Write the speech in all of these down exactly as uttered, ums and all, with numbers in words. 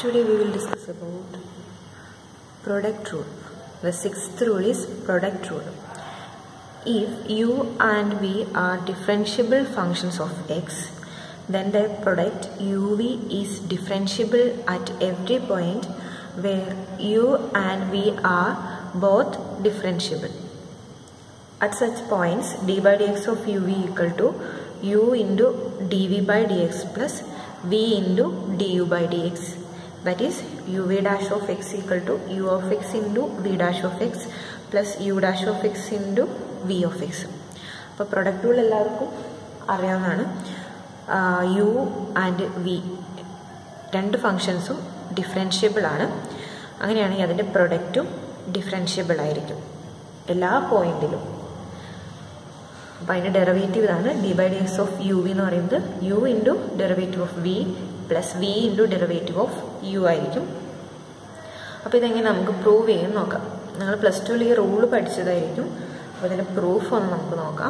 Today we will discuss about product rule. The sixth rule is product rule. If u and v are differentiable functions of x, then their product uv is differentiable at every point where u and v are both differentiable. At such points, d by dx of uv equal to u into dv by dx plus v into du by dx. That is uv dash of x equal to u of x into v dash of x plus u dash of x into v of x. അപ്പോൾ product rule എല്ലാവർക്കും അറിയാവുന്നതാണ്. U and V രണ്ട് ഫങ്ഷൻസും differentiable ആണ്. അങ്ങനെയാണെങ്കിൽ അതിൻ്റെ പ്രൊഡക്റ്റും differentiable ആയിരിക്കും എല്ലാ പോയിന്റിലും. അപ്പോൾ അതിൻ്റെ ഡെറിവേറ്റീവ് ഇതാണ്. D by d x of u v എന്ന് പറയുന്നത് u into derivative of v plus v into derivative of u ആയിരിക്കും. അപ്പോൾ ഇതെങ്ങനെ നമുക്ക് പ്രൂവ് ചെയ്യാൻ നോക്കാം. നിങ്ങൾ പ്ലസ് ടുവിൽ ഈ റൂള് പഠിച്ചതായിരിക്കും. അപ്പോൾ ഇതിൻ്റെ പ്രൂഫ് ഒന്ന് നമുക്ക് നോക്കാം.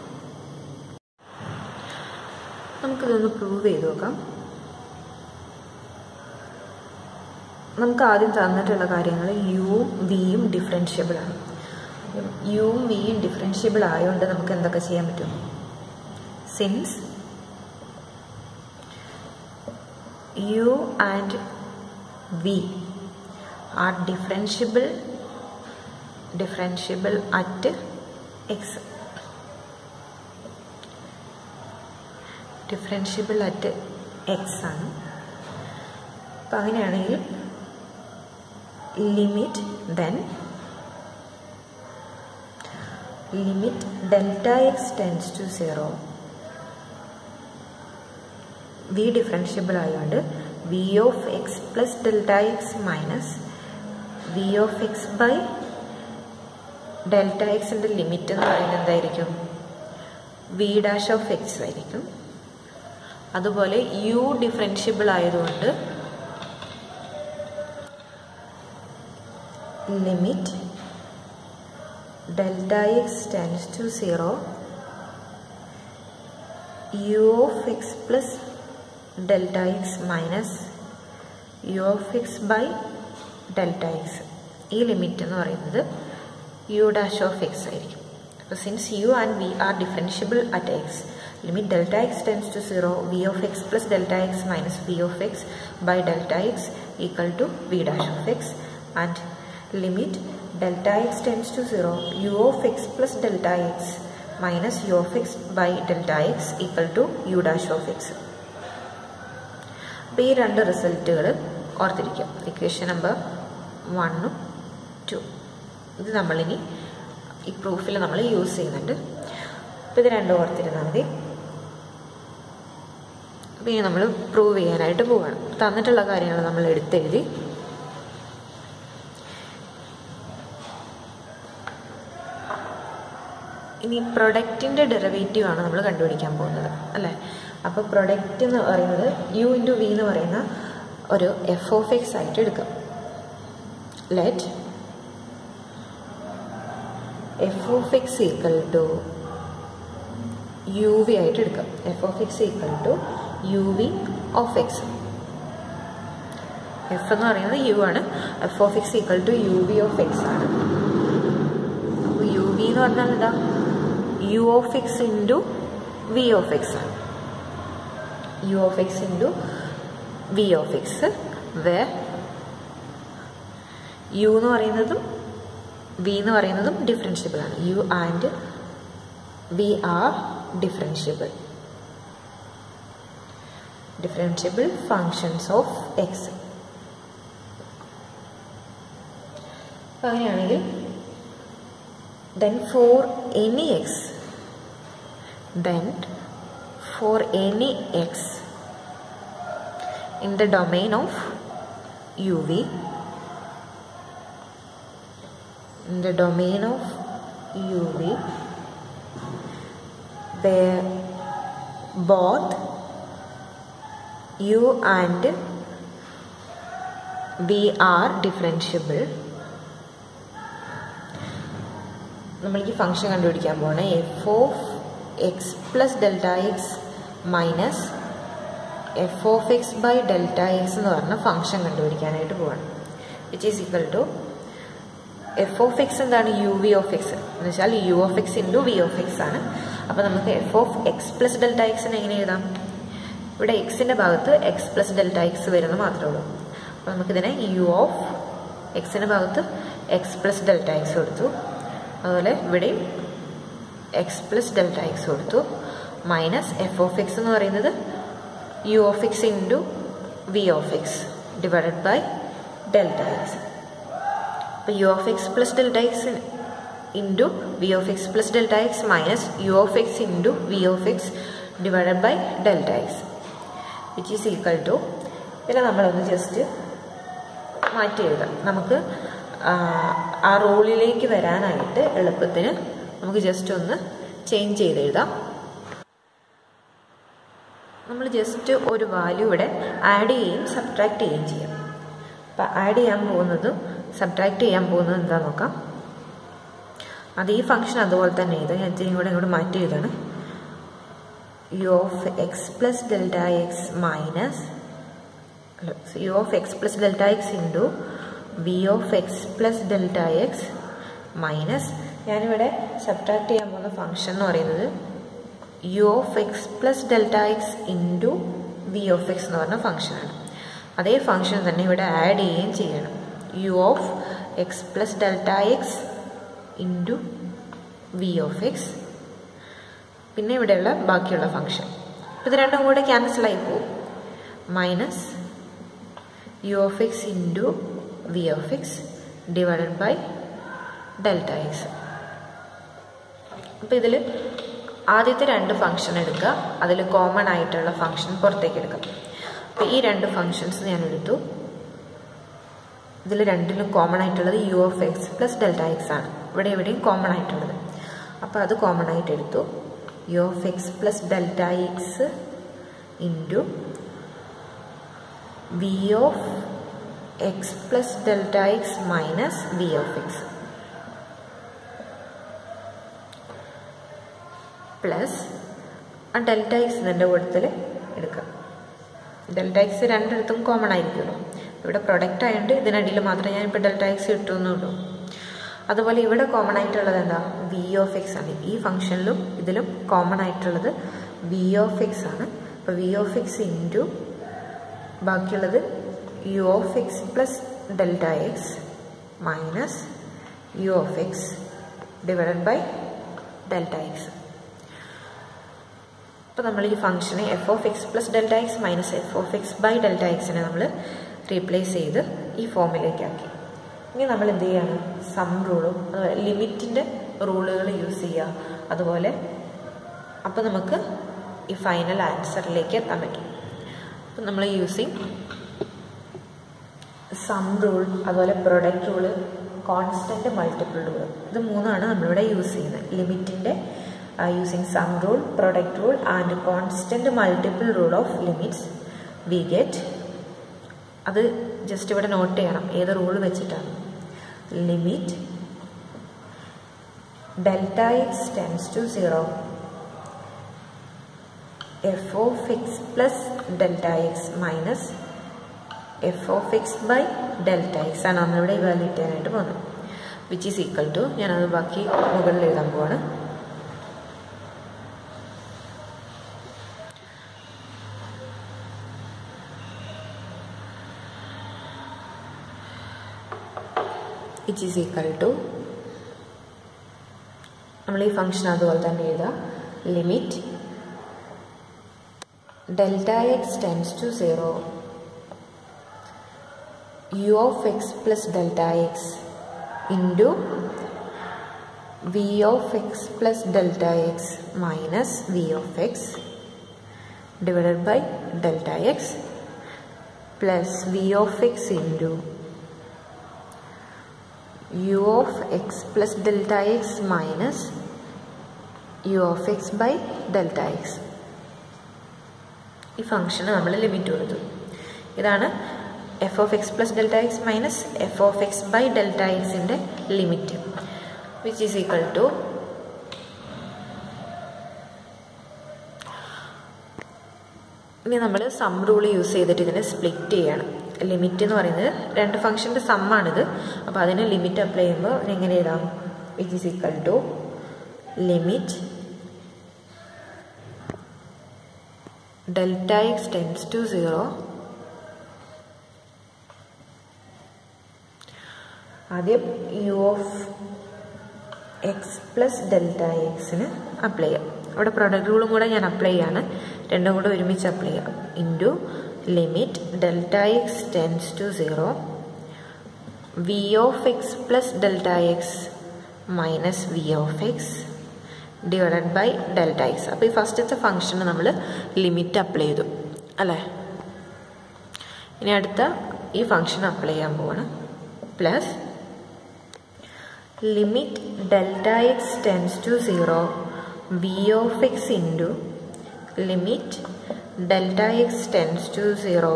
നമുക്കിതൊന്ന് പ്രൂവ് ചെയ്ത് നോക്കാം. നമുക്ക് ആദ്യം തന്നിട്ടുള്ള കാര്യങ്ങൾ യുവും വിയും ഡിഫറൻഷ്യബിൾ ആണ്. യുവും വിയും ഡിഫറൻഷ്യബിൾ ആയതുകൊണ്ട് നമുക്ക് എന്തൊക്കെ ചെയ്യാൻ പറ്റും? Since u and v are differentiable differentiable at x differentiable at x ആണ്. അപ്പോൾ അങ്ങനെയാണെങ്കിൽ limit then limit delta x tends to zero. v differentiable ആയതുകൊണ്ട് v of x plus delta x minus v of x by delta എക്സിൻ്റെ limit എന്ന് പറയുന്നത് എന്തായിരിക്കും? v dash of X ആയിരിക്കും. അതുപോലെ u ഡിഫറൻഷ്യബിൾ ആയതുകൊണ്ട് limit delta x tends to zero u of x plus delta x minus u of x by delta x. ഈ limit എന്ന് പറയുന്നത് u dash of x ആയിരിക്കും. അപ്പോൾ since u and v are differentiable at x, limit delta x tends to zero, v of x plus delta x minus v of x by delta x equal to v dash of x, and limit delta x tends to zero, u of x plus delta x minus u of x by delta x equal to u dash of x. അപ്പോൾ ഈ രണ്ട് റിസൾട്ടുകൾ ഓർത്തിരിക്കാം. Equation number വണ്ണും two ഇത് നമ്മളിനി ഈ പ്രൂഫിൽ നമ്മൾ യൂസ് ചെയ്യുന്നുണ്ട്. അപ്പോൾ ഇത് രണ്ടും ഓർത്തിരുന്നാൽ മതി. അപ്പോൾ ഇനി നമ്മൾ പ്രൂവ് ചെയ്യാനായിട്ട് പോവുകയാണ്. തന്നിട്ടുള്ള കാര്യങ്ങൾ നമ്മൾ എടുത്തെഴുതി. ഇനി പ്രൊഡക്റ്റിൻ്റെ ഡെറിവേറ്റീവ് ആണ് നമ്മൾ കണ്ടുപിടിക്കാൻ പോകുന്നത്, അല്ലേ? അപ്പോൾ പ്രൊഡക്റ്റ് എന്ന് പറയുന്നത് യു ഇൻറ്റു വി എന്ന് പറയുന്ന ഒരു എഫ് ഓഫ് എക്സ് ആയിട്ട് എടുക്കാം. Let f of x equal to u v ആയിട്ട് എടുക്കാം. F of x equal to u v of x. F എന്ന് പറയുന്നത് യു ആണ്. F of x equal to u v of x ആണ്. അപ്പോൾ U v എന്ന് പറഞ്ഞാൽ എന്താ? u of x into v of x ആണ്. u of x into v of x, where u എന്ന് പറയുന്നതും v എന്ന് പറയുന്നതും ഡിഫറൻഷ്യബിൾ ആണ്. u and v are differentiable differentiable functions of x. അങ്ങനെയാണെങ്കിൽ then for any x then for any x in the domain of uv in the domain of uv where both u and v are differentiable, നമ്മൾ ഈ function കണ്ടുപിടിക്കാൻ പോകണം. F of x plus delta x minus f of x by delta x എന്ന് പറഞ്ഞ function കണ്ടുപിടിക്കാനായിട്ട് പോവാണ്. Which is equal to f of x എന്താണ്? U v of x എന്ന് വെച്ചാൽ u of x into v of x ആണ്. അപ്പോൾ നമുക്ക് f of x plus delta എക്സിന് എങ്ങനെ എഴുതാം? ഇവിടെ എക്സിൻ്റെ ഭാഗത്ത് എക്സ് പ്ലസ് ഡെൽറ്റ എക്സ് വരുന്നത് മാത്രമേ ഉള്ളൂ. അപ്പോൾ നമുക്കിതിനെ യു ഓഫ് എക്സിൻ്റെ ഭാഗത്ത് എക്സ് പ്ലസ് ഡെൽറ്റ എക്സ് കൊടുത്തു. അതുപോലെ ഇവിടെയും എക്സ് പ്ലസ് ഡെൽറ്റ എക്സ് കൊടുത്തു. മൈനസ് എഫ് ഓഫ് എക്സ് എന്ന് പറയുന്നത് u of x into v of x divided by delta x. അപ്പോൾ u of x plus delta x into v of x plus delta x minus u of x into v of x divided by delta x which is equal to, ഇതിനെ നമ്മളൊന്ന് just മാറ്റി എഴുതാം. നമുക്ക് ആ റൂളിലേക്ക് വരാനായിട്ട് എളുപ്പത്തിന് നമുക്ക് ജസ്റ്റ് ഒന്ന് ചേഞ്ച് ചെയ്ത് എഴുതാം. നമ്മൾ ജസ്റ്റ് ഒരു വാല്യൂ ഇവിടെ ആഡ് ചെയ്യുകയും സബ്ട്രാക്ട് ചെയ്യുകയും ചെയ്യാം. അപ്പം ആഡ് ചെയ്യാൻ പോകുന്നതും സബ്ട്രാക്ട് ചെയ്യാൻ പോകുന്നതും എന്താ നോക്കാം. അത് ഈ ഫംഗ്ഷൻ അതുപോലെ തന്നെ എഴുതാം. ഞാൻ ഇത്തിരി കൂടെ ഇങ്ങോട്ട് മാറ്റി എഴുതാണ്. U of x plus delta x minus u of x plus delta x into v of x plus delta x minus ഞാനിവിടെ സബ്ട്രാക്ട് ചെയ്യാൻ പോകുന്ന ഫംഗ്ഷൻ എന്ന് പറയുന്നത് u of x plus delta x into v of x എന്ന് പറഞ്ഞ ഫംഗ്ഷനാണ്. അതേ function തന്നെ ഇവിടെ ആഡ് ചെയ്യുകയും ചെയ്യണം. U of x plus delta x into v of x പിന്നെ ഇവിടെയുള്ള ബാക്കിയുള്ള ഫംഗ്ഷൻ. ഇത് രണ്ടും കൂടെ ക്യാൻസലായി പോകും. Minus u of x into v of x divided by delta x. അപ്പോൾ ഇതിൽ ആദ്യത്തെ രണ്ട് ഫംഗ്ഷൻ എടുക്കുക, അതിൽ കോമൺ ആയിട്ടുള്ള ഫംഗ്ഷൻ പുറത്തേക്ക് എടുക്കാം. അപ്പോൾ ഈ രണ്ട് ഫംഗ്ഷൻസ് ഞാൻ എടുത്തു. ഇതിൽ രണ്ടിലും കോമൺ ആയിട്ടുള്ളത് u of x plus delta x ആണ്. ഇവിടെ എവിടെയും കോമൺ ആയിട്ടുള്ളത്. അപ്പോൾ അത് കോമൺ ആയിട്ട് എടുത്തു. U of x plus delta x into v of x plus delta x minus v of x plus ആ ഡെൽറ്റ എക്സ് ഇതിൻ്റെ കൂട്ടത്തിൽ എടുക്കാം. ഡെൽറ്റ എക്സ് രണ്ടിടത്തും കോമൺ ആയിരിക്കുമല്ലോ. ഇവിടെ പ്രൊഡക്റ്റ് ആയതുകൊണ്ട് ഇതിനടിയിൽ മാത്രമേ ഞാൻ ഇപ്പോൾ ഡെൽറ്റ എക്സ് കിട്ടുന്നുള്ളൂ. അതുപോലെ ഇവിടെ കോമൺ ആയിട്ടുള്ളത് എന്താ? വി ഓഫ് എക്സ് ആണ്. ഈ ഫംഗ്ഷനിലും ഇതിലും കോമൺ ആയിട്ടുള്ളത് വി ഓഫ് എക്സ് ആണ്. അപ്പോൾ വി ഓഫ് എക്സ് ഇൻറ്റു ബാക്കിയുള്ളത് u of x plus delta x minus u of x divided by delta x. അപ്പോൾ നമ്മൾ ഈ ഫംഗ്ഷനെ f of x plus delta x minus f of x by delta എക്സിനെ നമ്മൾ replace ചെയ്ത് ഈ ഫോമിലേക്കാക്കി. ഇനി നമ്മൾ എന്ത് ചെയ്യാണ്? സം റൂളും ലിമിറ്റിൻ്റെ റൂളുകൾ യൂസ് ചെയ്യുക. അതുപോലെ അപ്പോൾ നമുക്ക് ഈ ഫൈനൽ ആൻസറിലേക്ക് എത്താൻ പറ്റും. അപ്പം നമ്മൾ യൂസിങ് സം റൂൾ, അതുപോലെ product rule, constant multiple rule, ഇത് മൂന്നാണ് നമ്മളിവിടെ യൂസ് ചെയ്യുന്നത്. ലിമിറ്റിൻ്റെ using sum rule, product rule and constant multiple rule of limits we get. അത് ജസ്റ്റ് ഇവിടെ നോട്ട് ചെയ്യണം ഏത് റൂൾ വെച്ചിട്ടാണ്. Limit delta x tends to zero f of x plus delta x minus f of x by delta x ആണ് നമ്മളിവിടെ evaluate ചെയ്യാനായിട്ട് പോകുന്നത്. Which is equal to, ഞാനത് ബാക്കി മുകളിൽ എഴുതാൻ പോവാണ്. വിച്ച് ഈസ് ഈക്വൽ ടു, നമ്മൾ ഈ ഫംഗ്ഷൻ അതുപോലെ തന്നെ എഴുതാം. Limit delta x tends to zero u of x plus delta x into v of x plus delta x minus v of x divided by delta x plus v of x into u of x plus delta x minus u of x by delta x. ഈ ഫംഗ്ഷന് നമ്മൾ limit കൊടുത്തു. ഇതാണ് f of x plus delta x minus f of x by delta എക്സിൻ്റെ limit, which is equal to ഇനി നമ്മൾ some rule use ചെയ്തിട്ട് ഇതിനെ സ്പ്ലിറ്റ് ചെയ്യണം. ലിമിറ്റ് എന്ന് പറയുന്നത് രണ്ട് ഫംഗ്ഷൻ്റെ സമ്മാണിത്. അപ്പോൾ അതിന് ലിമിറ്റ് അപ്ലൈ ചെയ്യുമ്പോൾ എങ്ങനെ എഴുതാം? Which is equal to limit delta x tends to zero. ആദ്യം u of x plus delta എക്സിന് അപ്ലൈ ചെയ്യാം. അവിടെ പ്രൊഡക്റ്റ് റൂളും കൂടെ ഞാൻ അപ്ലൈ ചെയ്യാണ്, രണ്ടും കൂടെ ഒരുമിച്ച് അപ്ലൈ ചെയ്യാം. Into limit delta x tends to zero v of x plus delta x minus v of x divided by delta x. അപ്പോൾ ഈ ഫസ്റ്റത്തെ ഫംഗ്ഷന് നമ്മൾ ലിമിറ്റ് അപ്ലൈ ചെയ്തു അല്ലേ. ഇനി അടുത്ത ഈ ഫംഗ്ഷൻ അപ്ലൈ ചെയ്യാൻ പോവാണ്. Plus limit delta x tends to zero v of x into limit delta x tends to zero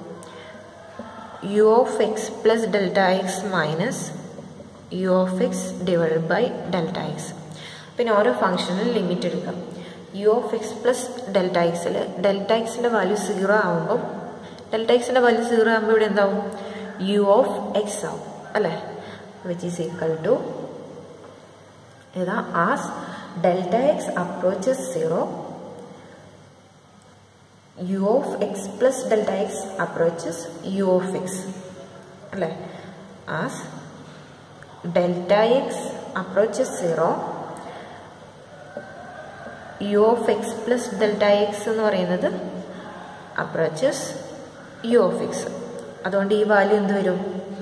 u of x plus delta x minus u of x divided by delta x. പിന്നെ ഓരോ ഫംഗ്ഷനിൽ limit എടുക്കാം. U of x plus delta എക്സിൽ delta എക്സിൻ്റെ value zero ആകുമ്പം delta എക്സിൻ്റെ value zero ആകുമ്പോൾ ഇവിടെ എന്താവും? യു ഓഫ് എക്സ് ആവും അല്ലേ. വിച്ച് ഈസ് ഈക്വൽ ടു ഏതാ as delta x approaches zero u of x plus delta x approaches u of x അല്ലേ. As delta x approaches zero u of x plus delta x എന്ന് പറയുന്നത് approaches u of X. അതുകൊണ്ട് ഈ value എന്ത് വരും?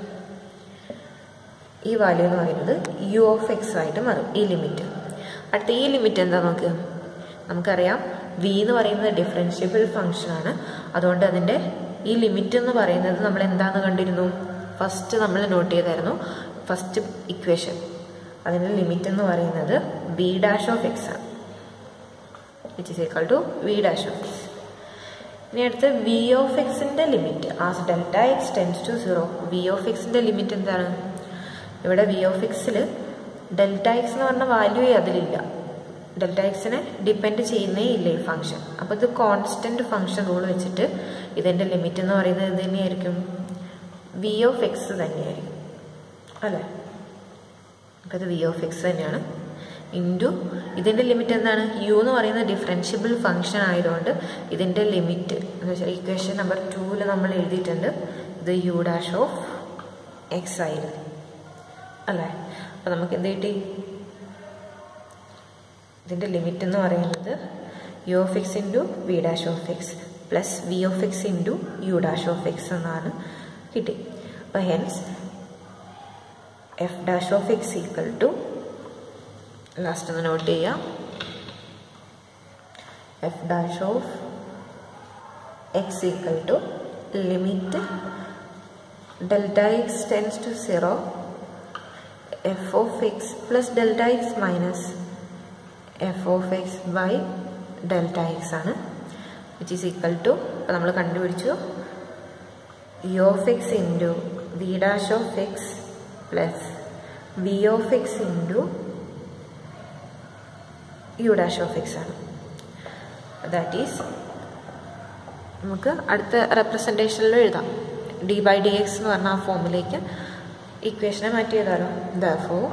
ഈ value എന്ന് പറയുന്നത് യു ഓഫ് എക്സ് ആയിട്ട് മാറും ഈ ലിമിറ്റ്. അടുത്ത ഈ ലിമിറ്റ് എന്താ നോക്കുക? നമുക്കറിയാം വി എന്ന് പറയുന്നത് ഡിഫറൻഷ്യബിൾ ഫംഗ്ഷനാണ്. അതുകൊണ്ട് അതിൻ്റെ ഈ ലിമിറ്റ് എന്ന് പറയുന്നത് നമ്മൾ എന്താണെന്ന് കണ്ടിരുന്നു? ഫസ്റ്റ് നമ്മൾ നോട്ട് ചെയ്തായിരുന്നു ഫസ്റ്റ് ഇക്വേഷൻ. അതിൻ്റെ ലിമിറ്റ് എന്ന് പറയുന്നത് വി ഡാഷ് ഓഫ് എക്സ് ആണ്. Which is equal to v dash of x. ഇനി അടുത്ത് വി ഓഫ് എക്സിൻ്റെ limit as delta x tends to zero. V of എക്സിൻ്റെ ലിമിറ്റ് എന്താണ്? ഇവിടെ വി ഓഫ് എക്സിൽ ഡെൽറ്റ എക്സ് എന്ന് പറഞ്ഞ വാല്യൂ അതിലില്ല. ഡെൽറ്റ എക്സിനെ ഡിപ്പെൻഡ് ചെയ്യുന്നേ ഇല്ല ഈ ഫംഗ്ഷൻ. അപ്പോൾ ഇത് കോൺസ്റ്റൻറ്റ് ഫംഗ്ഷൻ റൂൾ വെച്ചിട്ട് ഇതിൻ്റെ ലിമിറ്റ് എന്ന് പറയുന്നത് ഇത് തന്നെയായിരിക്കും, വി ഓഫ് എക്സ് തന്നെയായിരിക്കും അല്ലേ. അപ്പോൾ ഇത് വി ഓഫ് എക്സ് തന്നെയാണ്. ഇൻറ്റു ഇതിൻ്റെ ലിമിറ്റ് എന്താണ്? യു എന്ന് പറയുന്നത് ഡിഫറൻഷ്യബിൾ ഫംഗ്ഷൻ ആയതുകൊണ്ട് ഇതിൻ്റെ ലിമിറ്റ് എന്ന് വെച്ചാൽ ഇക്വേഷൻ നമ്പർ ടൂവിൽ നമ്മൾ എഴുതിയിട്ടുണ്ട് ഇത് യു ഡാഷ് ഓഫ് എക്സ് ആയിരുന്നു അല്ലേ. അപ്പോൾ നമുക്ക് എന്ത് കിട്ടി? ഇതിൻ്റെ ലിമിറ്റ് എന്ന് പറയുന്നത് u of x into v dash of x plus v of x into u dash of x എന്നാണ് കിട്ടി. അപ്പോൾ hence f dash of x equal to last ഒന്ന് നോട്ട് ചെയ്യാം. F dash of x equal to limit delta x tends to zero f of x plus delta x minus f of x by delta x ആണ്. Which is equal to അപ്പോൾ നമ്മൾ കണ്ടുപിടിച്ചു u of x into v dash of x plus v of x into u dash of x ആണ്. That is നമുക്ക് അടുത്ത റെപ്രസെൻറ്റേഷനിൽ എഴുതാം. D by d X എന്ന് പറഞ്ഞ ആ ഫോമിലേക്ക് ഇക്വേഷനെ മാറ്റി എഴുതാലോ. Therefore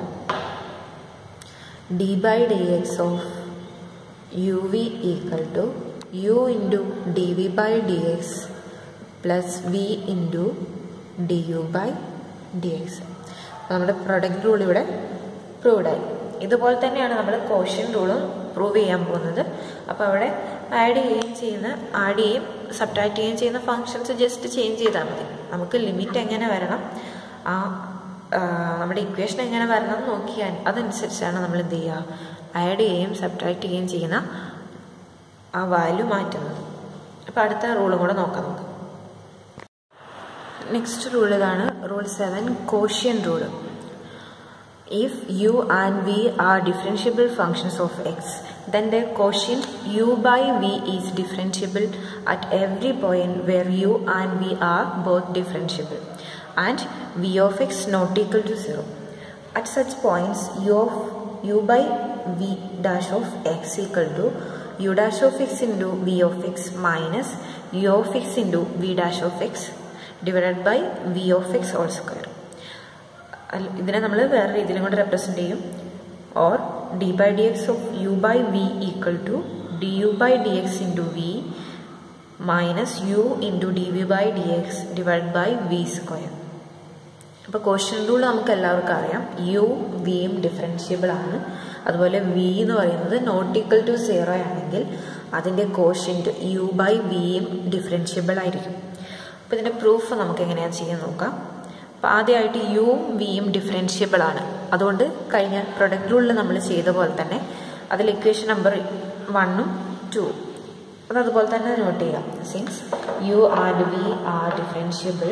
d by d x of u v equal to u into d v by d x plus v into d u by d x. നമ്മുടെ പ്രൊഡക്റ്റ് റൂൾ ഇവിടെ പ്രൂവ്ഡായി. ഇതുപോലെ തന്നെയാണ് നമ്മൾ കോഷ്യൻ റൂളും പ്രൂവ് ചെയ്യാൻ പോകുന്നത്. അപ്പോൾ അവിടെ ആഡ് ചെയ്യുകയും ചെയ്യുന്ന ആഡ് ചെയ്യുകയും സബ്ട്രാക്ട് ചെയ്യുകയും ചെയ്യുന്ന ഫങ്ഷൻസ് ജസ്റ്റ് ചേഞ്ച് ചെയ്താൽ മതി. നമുക്ക് ലിമിറ്റ് എങ്ങനെ വരണം, ആ നമ്മുടെ ഇക്വേഷൻ എങ്ങനെ വരണം എന്ന് നോക്കിയാൽ അതനുസരിച്ചാണ് നമ്മൾ എന്ത് ചെയ്യുക, ആഡ് ചെയ്യുകയും സബ്ട്രാക്ട് ചെയ്യുകയും ചെയ്യുന്ന ആ വാല്യൂ മാറ്റുന്നത്. അപ്പോൾ അടുത്ത റൂളും കൂടെ നോക്കാം നമുക്ക്. നെക്സ്റ്റ് റൂൾ ഇതാണ്, rule seven, quotient rule. If u and v are differentiable functions of x, then their quotient u by v is differentiable at every point where u and v are both differentiable and v of x not equal to zero. At such points, u of u by v dash of x equal to u dash of x into v of x minus u of x into v dash of x divided by v of x whole square. ഇതിനെ നമ്മൾ വേറെ രീതിയിലും കൊണ്ട് represent ചെയ്യും. or d by dx of u by v equal to du by dx into v minus u into dv by dx divided by v square. അപ്പോൾ quotient rule നമുക്ക് എല്ലാവർക്കും അറിയാം. യു വിയും ഡിഫറൻഷ്യബിൾ ആണ്. അതുപോലെ വി എന്ന് പറയുന്നത് നോട്ട് ഈക്വൽ ടു സീറോ ആണെങ്കിൽ അതിൻ്റെ കോഷ്യൻറ്റ് യു ബൈ വിയും ഡിഫറൻഷ്യബിൾ ആയിരിക്കും. അപ്പോൾ ഇതിൻ്റെ പ്രൂഫ് നമുക്ക് എങ്ങനെയാണ് ചെയ്യാൻ നോക്കാം. അപ്പോൾ ആദ്യമായിട്ട് യുവും വിയും ഡിഫറൻഷ്യബിൾ ആണ്. അതുകൊണ്ട് കഴിഞ്ഞ പ്രൊഡക്റ്റ് റൂളിൽ നമ്മൾ ചെയ്ത പോലെ തന്നെ അതിൽ ഇക്വേഷൻ നമ്പർ വണ്ണും ടൂവും അത് അതുപോലെ തന്നെ നോട്ട് ചെയ്യാം. Since u and v are differentiable,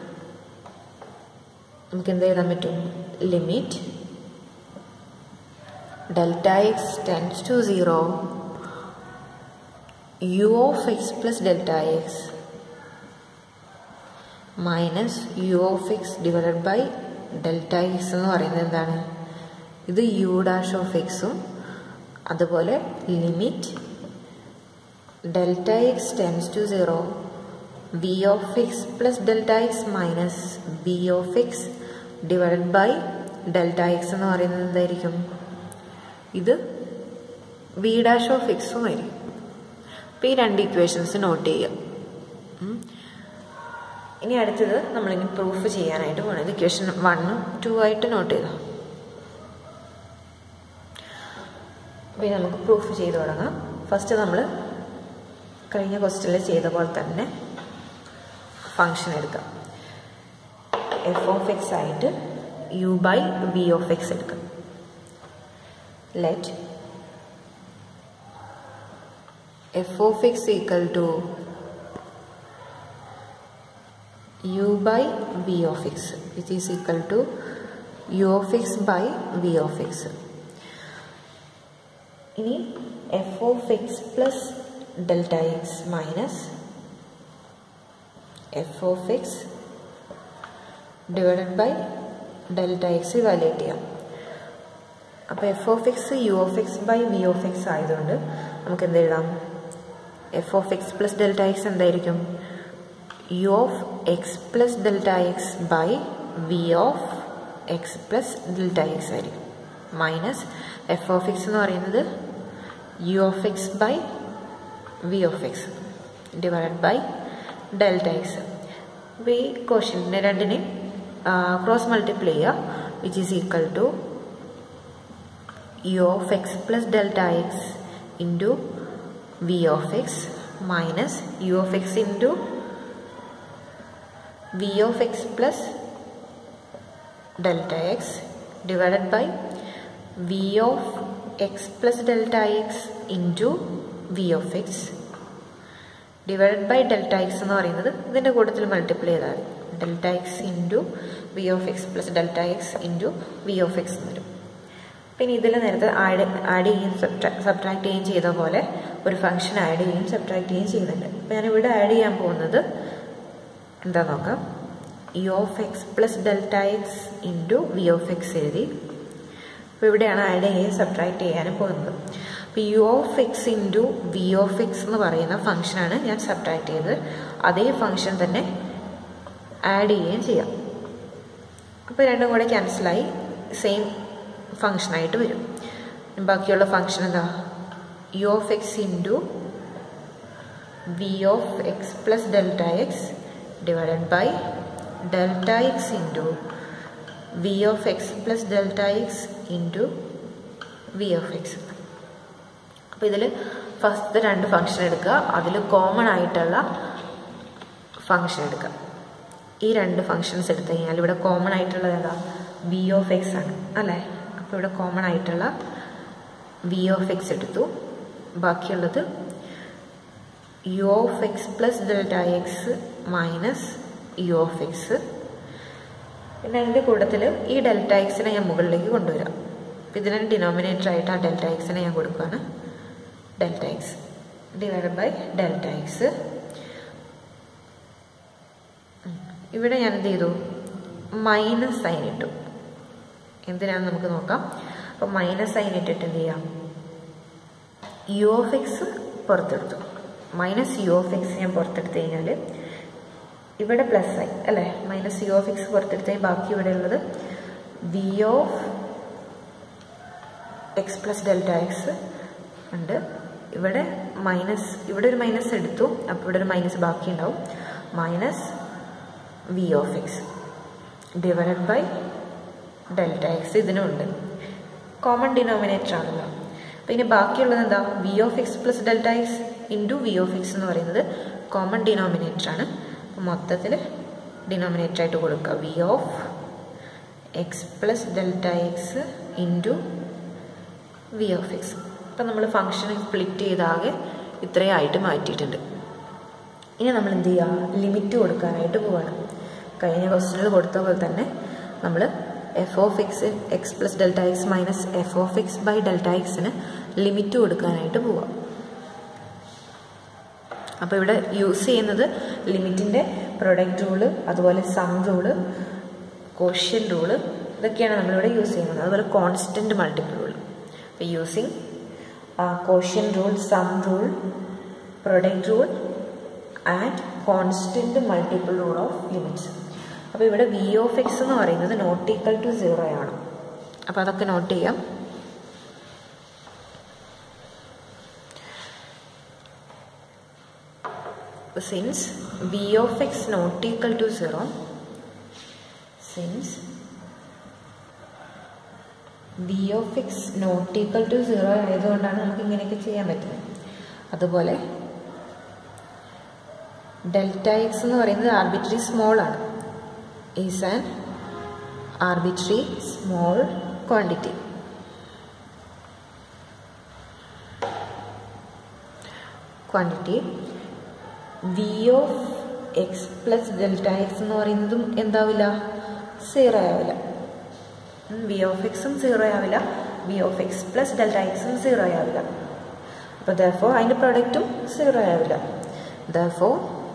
നമുക്ക് എന്ത് എഴുതാൻ പറ്റും? Limit delta x tends to zero u of x plus delta x minus u of x divided by delta x എന്ന് പറയുന്നത് എന്താണ്? ഇത് യു ഡാഷ് ഓഫ് എക്സും അതുപോലെ limit delta x tends to zero v of x plus delta x minus v of x divided by delta x എന്ന് പറയുന്നത് എന്തായിരിക്കും? ഇത് വി ഡാഷ് ഓഫ് എക്സും ആയിരിക്കും. അപ്പോൾ ഈ രണ്ട് ഇക്വേഷൻസ് നോട്ട് ചെയ്യാം. ഇനി അടുത്തത് നമ്മളിനി പ്രൂഫ് ചെയ്യാനായിട്ട് പോകുന്നത് ഇക്വേഷൻ വണ്ണും ടു ആയിട്ട് നോട്ട് ചെയ്താൽ. അപ്പോൾ ഇനി നമുക്ക് പ്രൂഫ് ചെയ്ത് തുടങ്ങാം. ഫസ്റ്റ് നമ്മൾ കഴിഞ്ഞ ക്വസ്റ്റ്യനിൽ ചെയ്ത പോലെ തന്നെ ഫംഗ്ഷൻ എടുക്കാം. എഫ് ഓഫ് എക്സ് ആയിട്ട് u by v of x എടുക്കാം. Let f of x equal to u by v of x which is equal to u of x by v of x. ഇനി f of x plus delta x minus f of x divided by delta x evaluate ചെയ്യാം. അപ്പോൾ f of x u of x by v of x ആയതുകൊണ്ട് നമുക്ക് എന്ത് എഴുതാം? f of x plus delta x എന്തായിരിക്കും? u of x plus delta x by v of x plus delta x ആയിരിക്കും. Minus f of x എന്ന് പറയുന്നത് u of x by v of x divided by delta x. അപ്പോൾ ഈ ക്വസ്റ്റ്യനെ രണ്ടിനെ cross multiply ചെയ്യുക, which is equal to u of x plus delta x into v of x minus u of x into v of x plus delta x divided by v of x plus delta x into v of x divided by delta x എന്ന് പറയുന്നത് ഇതിൻ്റെ കൂട്ടത്തിൽ multiply ചെയ്താൽ delta x into v of x plus delta x into v of x എന്ന് വരും. പിന്നെ ഇതിൽ നേരത്തെ ആഡ് ആഡ് ചെയ്യുകയും സബ്ട്രാക്ട് ചെയ്യുകയും ചെയ്ത പോലെ ഒരു ഫംഗ്ഷൻ ആഡ് ചെയ്യുകയും സബ്ട്രാക്ട് ചെയ്യുകയും ചെയ്യുന്നുണ്ട്. അപ്പോൾ ഞാനിവിടെ ആഡ് ചെയ്യാൻ പോകുന്നത് എന്താ നോക്കാം. U of x plus delta x into v of x എഴുതി. അപ്പോൾ ഇവിടെയാണ് ആഡ് ചെയ്യുകയും സബ്ട്രാക്ട് ചെയ്യാനും പോകുന്നത്. അപ്പോൾ u of x into v of x എന്ന് പറയുന്ന ഫംഗ്ഷനാണ് ഞാൻ സബ്ട്രാക്ട് ചെയ്തത്. അതേ ഫംഗ്ഷൻ തന്നെ ആഡ് ചെയ്യുകയും ചെയ്യാം. അപ്പോൾ രണ്ടും കൂടെ ക്യാൻസലായി സെയിം ഫംഗ്ഷനായിട്ട് വരും. ബാക്കിയുള്ള ഫംഗ്ഷൻ എന്താ? U of x into v of x plus delta x divided by delta x into v of x plus delta x into v of x. അപ്പോൾ ഇതിൽ ഫസ്റ്റ് രണ്ട് ഫംഗ്ഷൻ എടുക്കുക, അതിൽ കോമൺ ആയിട്ടുള്ള ഫംഗ്ഷൻ എടുക്കുക. ഈ രണ്ട് ഫംഗ്ഷൻസ് എടുത്തു കഴിഞ്ഞാൽ ഇവിടെ കോമൺ ആയിട്ടുള്ളത് ഏതാ? v of x ആണ് അല്ലേ? അപ്പോൾ ഇവിടെ കോമൺ ആയിട്ടുള്ള v of x എടുത്തു. ബാക്കിയുള്ളത് u of x plus delta x minus u of x. പിന്നെ അതിൻ്റെ കൂട്ടത്തിൽ ഈ ഡെൽറ്റ എക്സിനെ ഞാൻ മുകളിലേക്ക് കൊണ്ടുവരാം. അപ്പം ഇതിനെ ഡിനോമിനേറ്റർ ആയിട്ട് ആ ഡെൽറ്റ എക്സിനെ ഞാൻ കൊടുക്കുകയാണ്. Delta x divide by delta x. ഇവിടെ ഞാൻ എന്ത് ചെയ്തു? മൈനസ് സൈൻ ഇട്ടു. എന്തിനാണെന്ന് നമുക്ക് നോക്കാം. അപ്പം മൈനസ് സൈൻ ഇട്ടിട്ട് എന്ത് ചെയ്യാം? യു ഓഫ് എക്സ് പുറത്തെടുത്തു. മൈനസ് യു ഓഫ് എക്സ് ഞാൻ പുറത്തെടുത്ത് കഴിഞ്ഞാൽ ഇവിടെ പ്ലസ് ആയി അല്ലേ, മൈനസ് യു ഓഫ് എക്സ് പുറത്തെടുത്ത് ബാക്കി ഇവിടെ ഉള്ളത് v of x plus delta x ഉണ്ട്. ഇവിടെ മൈനസ്, ഇവിടെ ഒരു മൈനസ് എടുത്തു, അപ്പോൾ ഇവിടെ ഒരു മൈനസ് ബാക്കി ഉണ്ടാവും. Minus v of x divided by delta x ഇതിനുണ്ട്. കോമൺ ഡിനോമിനേറ്റർ ആണല്ലോ. അപ്പോൾ ഇനി ബാക്കിയുള്ളത് എന്താ? V of x plus delta x into v of x എന്ന് പറയുന്നത് കോമൺ ഡിനോമിനേറ്റർ ആണ്. അപ്പോൾ മൊത്തത്തിൽ ഡിനോമിനേറ്റർ ആയിട്ട് കൊടുക്കുക v of x plus delta x into v of x. അപ്പം നമ്മൾ ഫംഗ്ഷനെ സ്പ്ലിറ്റ് ചെയ്താകെ ഇത്രയായിട്ട് മാറ്റിയിട്ടുണ്ട്. ഇനി നമ്മൾ എന്ത് ചെയ്യുക? ലിമിറ്റ് കൊടുക്കാനായിട്ട് പോവാണ്. കഴിഞ്ഞ ക്വസ്റ്റ്യനിൽ കൊടുത്ത പോലെ തന്നെ നമ്മൾ f of x x plus delta x minus f of x by delta എക്സിന് ലിമിറ്റ് കൊടുക്കാനായിട്ട് പോവാം. അപ്പോൾ ഇവിടെ യൂസ് ചെയ്യുന്നത് ലിമിറ്റിൻ്റെ പ്രൊഡക്റ്റ് റൂള്, അതുപോലെ സം റൂള്, കോഷ്യൻ റൂള്, ഇതൊക്കെയാണ് നമ്മളിവിടെ യൂസ് ചെയ്യുന്നത്. അതുപോലെ കോൺസ്റ്റൻറ്റ് മൾട്ടിപ്പിൾ റൂൾ. അപ്പോൾ using quotient rule, sum rule, product rule and constant multiple rule of limits. അപ്പോൾ ഇവിടെ വി ഓഫ് എക്സ് എന്ന് പറയുന്നത് നോട്ട് ഈക്വൽ ടു സീറോ ആണ്. അപ്പോൾ അതൊക്കെ നോട്ട് ചെയ്യാം. Since v of x not equal to zero, since v of x not equal to zero ആയതുകൊണ്ടാണ് നമുക്ക് ഇങ്ങനെയൊക്കെ ചെയ്യാൻ പറ്റുന്നത്. അതുപോലെ ഡെൽറ്റ എക്സ് എന്ന് പറയുന്നത് ആർബിട്രറി സ്മോൾ ആണ്, is an arbitrary small quantity. Quantity v of x plus delta x എന്ന് പറയുന്നതും എന്താവില്ല? സീറോ ആവില്ല. വി ഓഫ് എക്സും സീറോ ആവില്ല, v of x plus delta എക്സും സീറോ ആവില്ല. അപ്പോൾ ദർഫോർ അതിൻ്റെ പ്രൊഡക്റ്റും സീറോ ആവില്ല. Therefore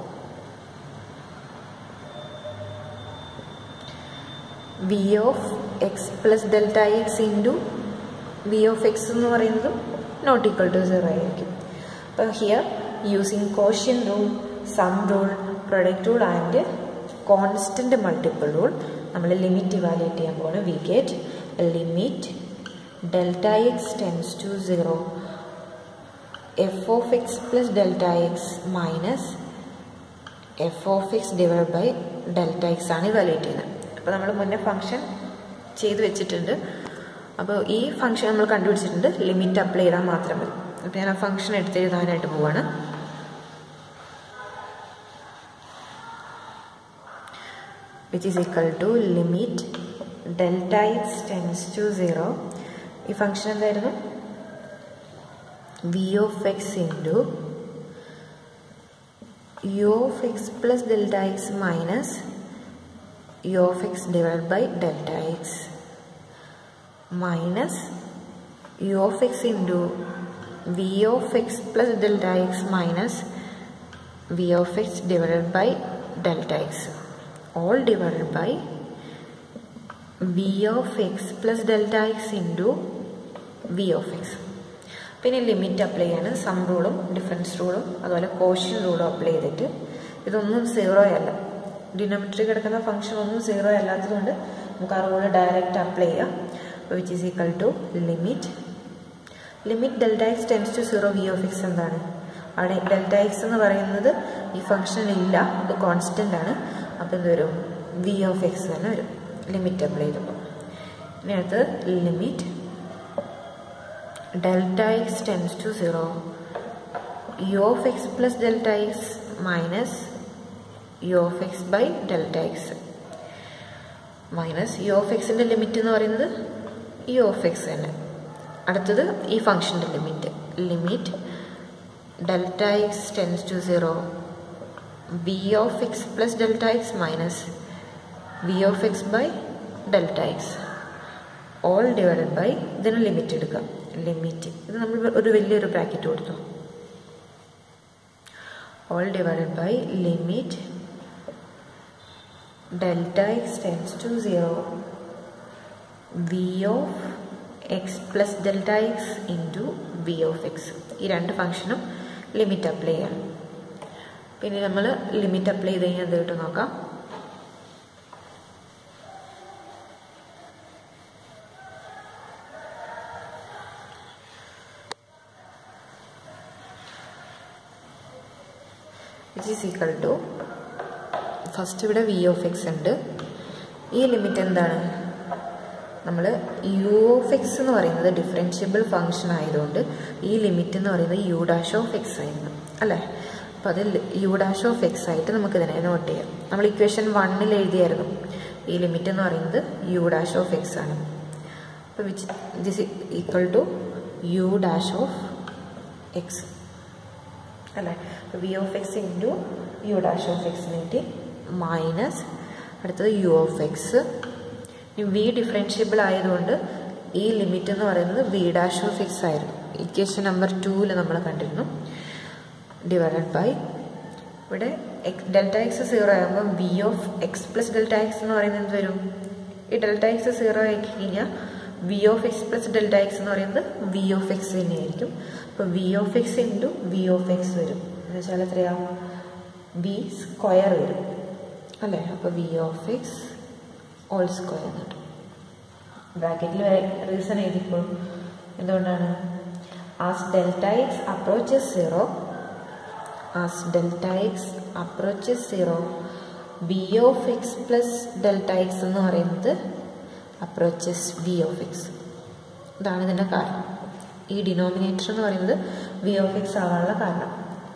v of x plus delta x into v of x എന്ന് പറയുന്നതും നോട്ട് ഈക്വൽ ടു സീറോ ആയിരിക്കും. അപ്പോൾ here using quotient rule, sum rule, product rule and constant multiple rule നമ്മൾ ലിമിറ്റ് ഇവാലുവേറ്റ് ചെയ്യാൻ പോകുന്നു. We get limit delta x tends to zero f of x plus delta x minus f of x divide by delta x ആണ് evaluate ചെയ്യുന്നത്. അപ്പോൾ നമ്മൾ മുന്നേ function ചെയ്ത് വെച്ചിട്ടുണ്ട്. അപ്പോൾ ഈ ഫംഗ്ഷൻ നമ്മൾ കണ്ടുപിടിച്ചിട്ടുണ്ട്, ലിമിറ്റ് അപ്ലൈ ചെയ്താൽ മാത്രം മതി. അപ്പോൾ ഞാൻ ആ ഫംഗ്ഷൻ എടുത്തെഴുതാനായിട്ട് പോവാണ്. which is equal to limit delta x tends to zero. ഈ ഫംഗ്ഷൻ എന്തായിരുന്നു? v of x into u of x plus delta x minus u of x divided by delta x minus u of x into v of x plus delta x minus v of x divided by delta x all divided by v of x plus delta x into v of x. പിന്നെ limit apply ചെയ്യാണ്. Sum റൂളും difference റൂളും അതുപോലെ quotient റൂളും apply ചെയ്തിട്ട് ഇതൊന്നും zero അല്ല, ഡിനോമിനേറ്ററിൽ കിടക്കുന്ന ഫംഗ്ഷൻ ഒന്നും സീറോ അല്ലാത്തതുകൊണ്ട് നമുക്ക് ആ റൂള് ഡയറക്റ്റ് അപ്ലൈ ചെയ്യാം. Which is equal to limit limit delta x tends to zero v of x എന്താണ്? അവിടെ ഡെൽറ്റ എക്സ് എന്ന് പറയുന്നത് ഈ ഫംഗ്ഷനിലില്ല, അത് കോൺസ്റ്റൻ്റ് ആണ്. അപ്പോൾ എന്ത് വരും? വി ഓഫ് എക്സ് തന്നെ വരും ലിമിറ്റ് അപ്ലൈ ചെയ്തപ്പോൾ. ഇനി അടുത്തത് limit delta x tends to zero u of x plus delta x minus u of x by delta x minus u of എക്സിൻ്റെ ലിമിറ്റ് എന്ന് പറയുന്നത് യു ഓഫ് എക്സ് തന്നെ. അടുത്തത് ഈ ഫംഗ്ഷൻ്റെ limit limit delta x tends to zero v of x plus delta x minus v of x by delta x all divided by ഇതിന് limit എടുക്കാം. Limit ഇത് നമ്മൾ ഒരു വലിയൊരു ബ്രാക്കറ്റ് കൊടുത്തു. all divided by limit delta x tends to zero v of x plus delta x into v of x. ഈ രണ്ട് ഫംഗ്ഷനും ലിമിറ്റ് അപ്ലൈ ചെയ്യാം. പിന്നെ നമ്മൾ ലിമിറ്റ് അപ്ലൈ ചെയ്ത് കഴിഞ്ഞാൽ എന്ത് കിട്ടും നോക്കാം. Which is equal to first ഇവിടെ വി ഓഫ് എക്സ് ഉണ്ട്. ഈ ലിമിറ്റ് എന്താണ്? നമ്മൾ യു ഓഫ് എക്സ് എന്ന് പറയുന്നത് ഡിഫറൻഷ്യബിൾ ഫംഗ്ഷൻ ആയതുകൊണ്ട് ഈ ലിമിറ്റ് എന്ന് പറയുന്നത് യു ഡാഷ് ഓഫ് എക്സ് ആയിരുന്നു അല്ലേ. അപ്പോൾ അത് യു ഡാഷ് ഓഫ് എക്സ് ആയിട്ട് നമുക്ക് ഇതിനെ നോട്ട് ചെയ്യാം. നമ്മൾ ഇക്വേഷൻ വണ്ണിൽ എഴുതിയായിരുന്നു ഈ ലിമിറ്റ് എന്ന് പറയുന്നത് യു ഡാഷ് ഓഫ് എക്സ് ആണ്. അപ്പോൾ which this equal to u dash of x അല്ലേ. അപ്പോൾ v of x into u dash of x നീട്ടി മൈനസ് അടുത്തത് u of x. V differentiable ആയതുകൊണ്ട് ഈ ലിമിറ്റ് എന്ന് പറയുന്നത് വി ഡാഷ് ഓഫ് എക്സ് ആയിരുന്നു. ഇക്വേഷൻ നമ്പർ ടൂവിൽ നമ്മൾ കണ്ടിരുന്നു. ഡിവൈഡഡ് ബൈ ഇവിടെ എക്സ് ഡെൽറ്റ എക്സ് സീറോ ആകുമ്പോൾ v of x plus delta x എന്ന് പറയുന്നത് എന്ത് വരും? ഈ ഡെൽറ്റ എക്സ് സീറോ ആക്കി കഴിഞ്ഞാൽ v of x plus delta x എന്ന് പറയുന്നത് വി ഓഫ് എക്സ് തന്നെയായിരിക്കും. അപ്പോൾ v of x into v of x വരും എന്ന് വെച്ചാൽ എത്രയാവും? വി സ്ക്വയർ വരും അല്ലേ. അപ്പോൾ v of x all square എന്നിട്ട് ബ്രാക്കറ്റിൽ റീസൺ എഴുതിക്കോളും. എന്തുകൊണ്ടാണ്? As delta x approaches zero as delta x approaches zero v of x plus delta x എന്ന് പറയുന്നത് അപ്രോച്ചസ് വി ഓഫ് എക്സ്. ഇതാണ് ഇതിൻ്റെ കാരണം. ഈ ഡിനോമിനേറ്റർ എന്ന് പറയുന്നത് വി ഓഫ് എക്സ് ആവാനുള്ള കാരണം.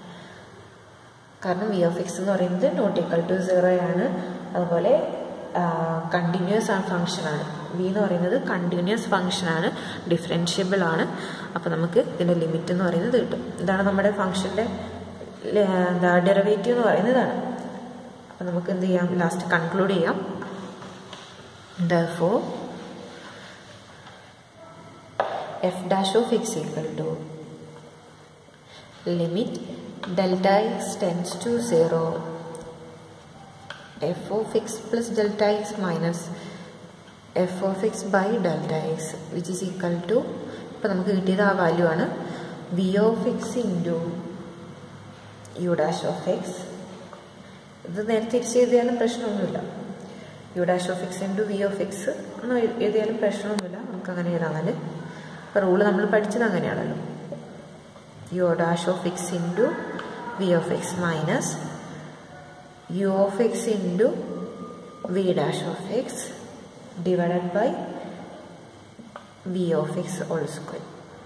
കാരണം വി ഓഫ് എക്സ് എന്ന് പറയുന്നത് നോട്ട് ഈക്വൽ ടു സീറോ ആണ്. അതുപോലെ കണ്ടിന്യൂസ് ഫംഗ്ഷനാണ്. വി എന്ന് പറയുന്നത് കണ്ടിന്യൂസ് ഫംഗ്ഷനാണ്, ഡിഫറൻഷ്യബിൾ ആണ്. അപ്പോൾ നമുക്ക് ഇതിൻ്റെ ലിമിറ്റ് എന്ന് പറയുന്നത് കിട്ടും. ഇതാണ് നമ്മുടെ ഫംഗ്ഷൻ്റെ എന്താ ഡെറിവേറ്റീവ് എന്ന് പറയുന്നത് ഇതാണ്. അപ്പോൾ നമുക്ക് എന്ത് ചെയ്യാം? ലാസ്റ്റ് കൺക്ലൂഡ് ചെയ്യാം. Therefore, f dash of x equal to limit delta x tends to zero f of x plus delta x minus f of x by delta x which is equal to ഇപ്പോൾ നമുക്ക് കിട്ടിയത് ആ value ആണ് v of x into u dash of x. ഇത് നേരത്തെ തിരിച്ച് എഴുതിയാലും പ്രശ്നമൊന്നുമില്ല. U dash of x into v of x എന്ന് എഴുതിയാലും പ്രശ്നമൊന്നുമില്ല. നമുക്ക് അങ്ങനെ എഴുതാമല്ലേ. അപ്പോൾ റൂള് നമ്മൾ പഠിച്ചത് അങ്ങനെയാണല്ലോ. U dash of x into v of x minus u of x into v dash of x divided by v of x all square.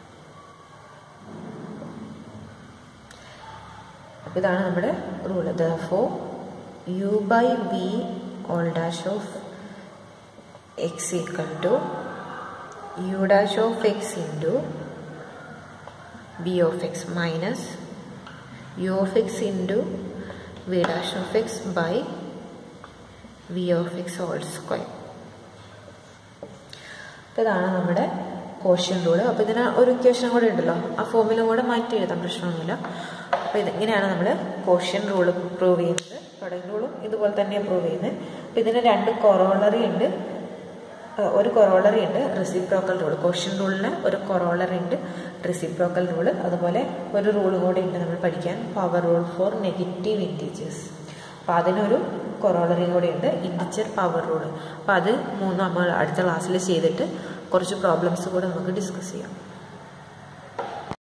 അപ്പോൾ ഇതാണ് നമ്മുടെ rule. Therefore, u by v all dash of x equal to u dash of x into v of x minus u of x into v dash of x by v of x whole square. അപ്പോൾ ഇതാണ് നമ്മുടെ quotient rule. അപ്പോൾ ഇതിന് ഒരു equation കൂടെ ഉണ്ടല്ലോ, ആ ഫോമിലും കൂടെ മാറ്റി എഴുതാൻ പ്രശ്നമൊന്നുമില്ല. അപ്പോൾ ഇതിങ്ങനെയാണ് നമ്മൾ കോഷ്യൻ റൂള് പ്രൂവ് ചെയ്യുന്നത്. പ്രൊഡക്റ്റ് റൂളും ഇതുപോലെ തന്നെ പ്രൂവ് ചെയ്യുന്നത്. അപ്പോൾ ഇതിന് രണ്ട് കൊറോളറി ഉണ്ട്. ഒരു കൊറോളറി ഉണ്ട് റെസിപ്രോക്കൽ റൂൾ. കോഷ്യൻ റൂളിന് ഒരു കൊറോളറി ഉണ്ട് റെസിപ്രോക്കൽ റൂള്. അതുപോലെ ഒരു റൂൾ കൂടെ ഉണ്ട് നമ്മൾ പഠിക്കാൻ, power rule for negative integers. അപ്പോൾ അതിനൊരു കൊറോളറി കൂടെ ഉണ്ട്, ഇൻറ്റിജർ പവർ റൂൾ. അപ്പോൾ അത് മൂന്ന് നമ്മൾ അടുത്ത ക്ലാസ്സിൽ ചെയ്തിട്ട് കുറച്ച് പ്രോബ്ലംസ് കൂടെ നമുക്ക് ഡിസ്കസ് ചെയ്യാം.